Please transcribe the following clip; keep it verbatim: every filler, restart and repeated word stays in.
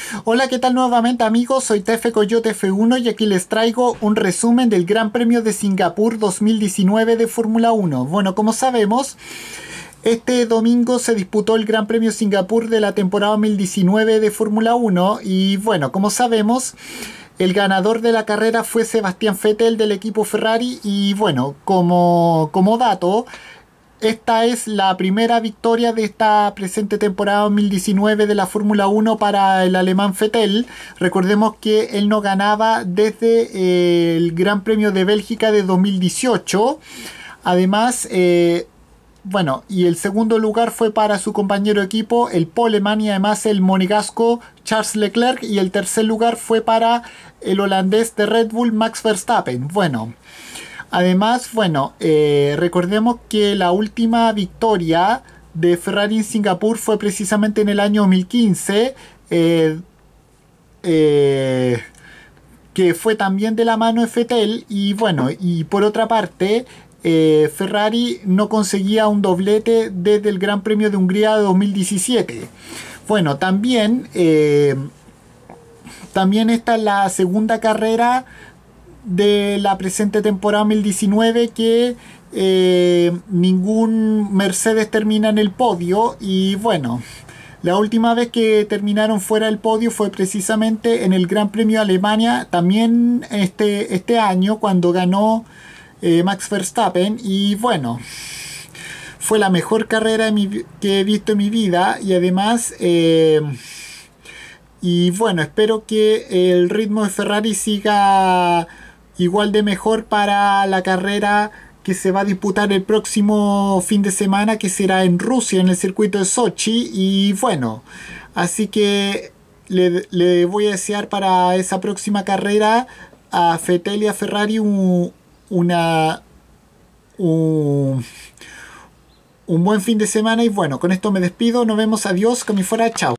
Hola, ¿qué tal nuevamente amigos? Soy T F Coyote F uno y aquí les traigo un resumen del Gran Premio de Singapur dos mil diecinueve de Fórmula uno. Bueno, como sabemos, este domingo se disputó el Gran Premio Singapur de la temporada dos mil diecinueve de Fórmula uno y bueno, como sabemos, el ganador de la carrera fue Sebastián Vettel del equipo Ferrari y bueno, como, como dato, esta es la primera victoria de esta presente temporada dos mil diecinueve de la Fórmula uno para el alemán Vettel. Recordemos que él no ganaba desde eh, el Gran Premio de Bélgica de dos mil dieciocho. Además, eh, bueno, y el segundo lugar fue para su compañero de equipo, el poleman y además el monegasco Charles Leclerc. Y el tercer lugar fue para el holandés de Red Bull, Max Verstappen. Bueno. Además, bueno, eh, recordemos que la última victoria de Ferrari en Singapur fue precisamente en el año dos mil quince, eh, eh, que fue también de la mano de Vettel. Y bueno, y por otra parte, eh, Ferrari no conseguía un doblete desde el Gran Premio de Hungría de dos mil diecisiete. Bueno, también, eh, también esta es la segunda carrera de la presente temporada dos mil diecinueve que eh, ningún Mercedes termina en el podio. Y bueno, la última vez que terminaron fuera del podio fue precisamente en el Gran Premio de Alemania, también este, este año, cuando ganó eh, Max Verstappen. Y bueno, fue la mejor carrera de mi, que he visto en mi vida. Y además eh, y bueno, espero que el ritmo de Ferrari siga igual de mejor para la carrera que se va a disputar el próximo fin de semana, que será en Rusia, en el circuito de Sochi. Y bueno, así que le, le voy a desear para esa próxima carrera a Vettel y a Ferrari un, una, un, un buen fin de semana. Y bueno, con esto me despido, nos vemos, adiós, con mi fuera, chao.